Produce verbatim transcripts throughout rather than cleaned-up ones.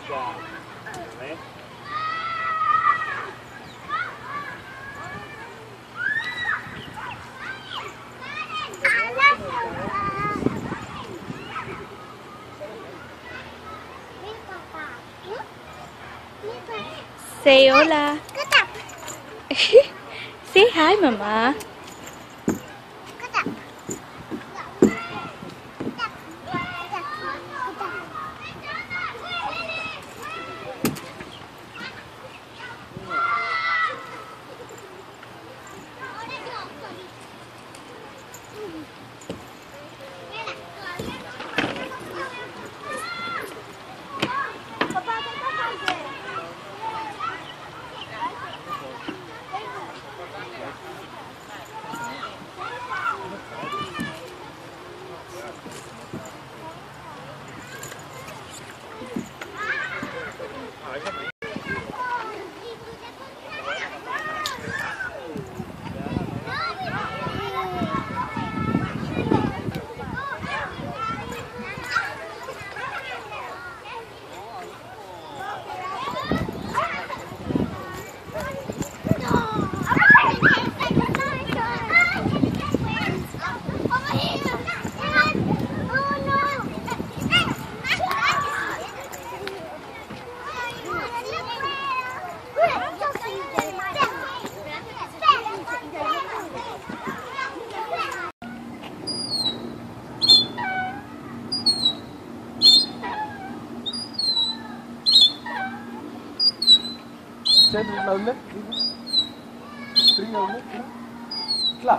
Say hola. Say hi, Mama. చేతులు ఉంది string ఉంది ఇట్లా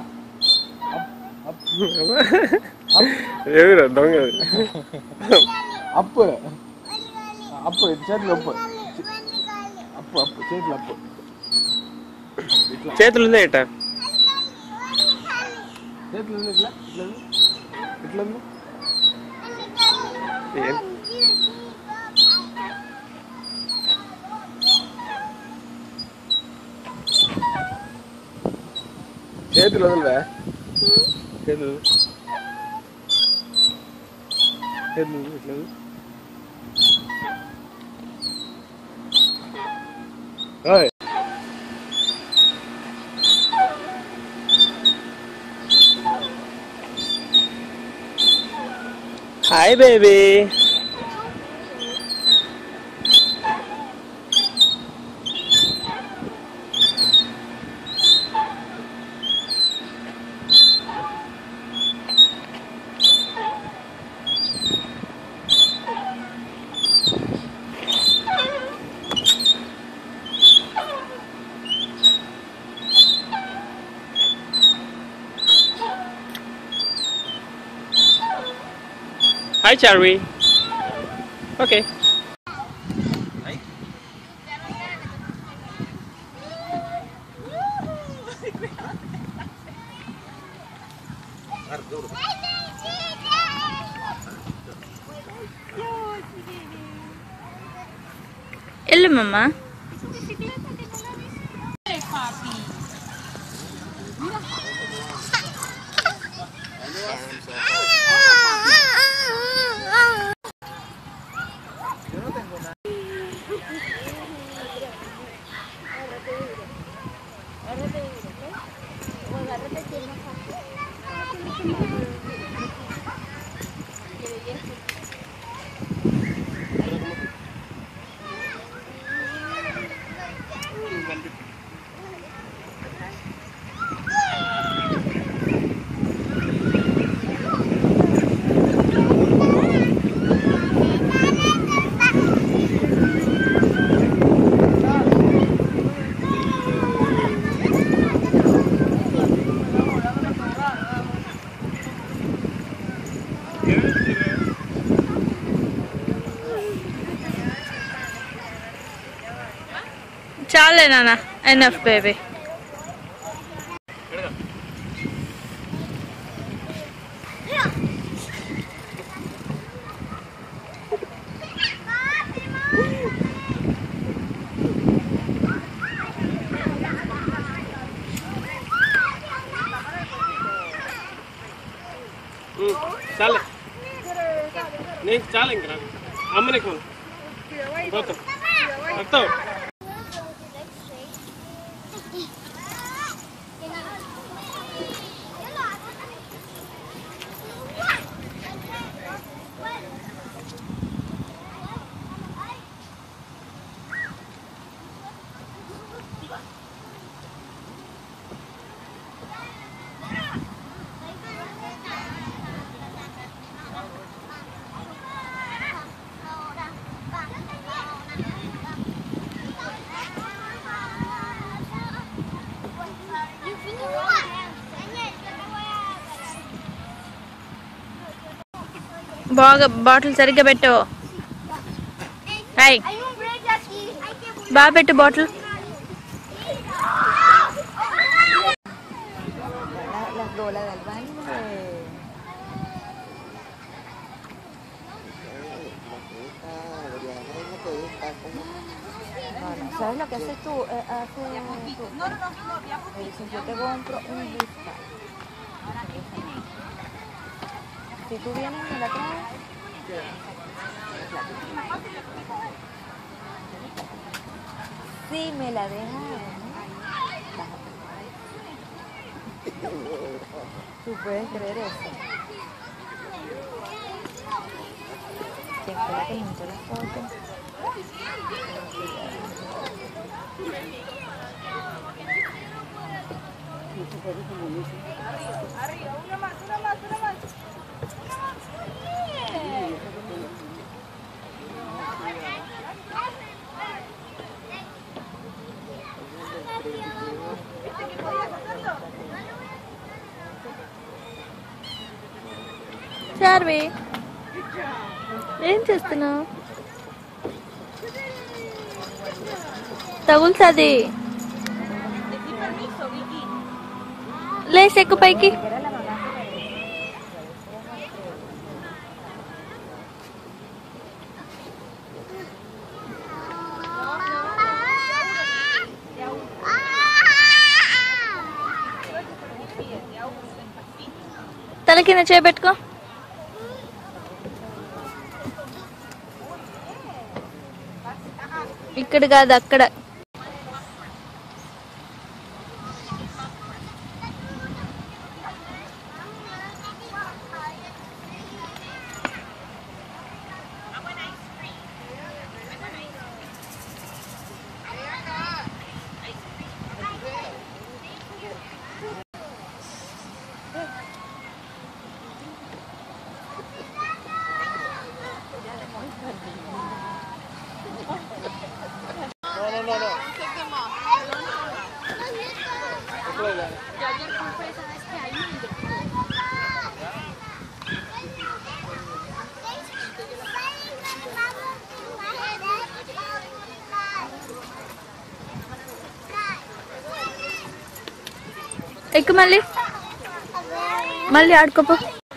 ఏమిరా దొంగ అప్పు అప్పు చేతులు అప్పు అప్పు అప్పు చేతులు అప్పు చేతులు ఉందా ఇట్ట చేతులు ఉంది ఇట్లా ఇట్లా ఇట్లా ఉంది చేతులు వదలవా చేతులు చేతులు ఇట్లా hi baby Hi, Charlie. Okay. Hello, Mama. Chale, Nana. Enough, baby. చాలే నేను చాలా ఇంకా అమ్మనే కొను Botol. Botol. బాగా బాటిల్ సరిగ్గా పెట్టు. హాయ్ బాగా పెట్టు bottle. Las bolas del baño. No, no, ¿sabes lo que haces tú? Eh, hace tú. Me dicen, yo te compro un lista. Si tú vienes y me la traes, si me la dejas, tú puedes creer eso. Te espero que me envíe la foto. Arriba, una más, una más, una más. Charvi ఏం చేస్తున్నావు? తగులుతుంది. లేసి ఎక్కు పైకి. తల కింద చేపెట్టుకో. ఇక్కడ కాదు అక్కడ. No, no, no, no. ఎక్కు మళ్ళీ మళ్ళీ ఆడుకోపో.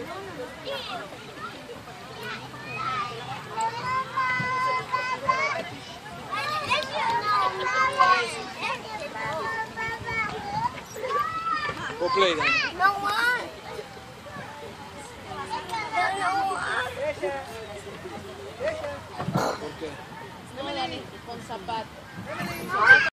Go play then. No one. No one. Okay. con zapatos.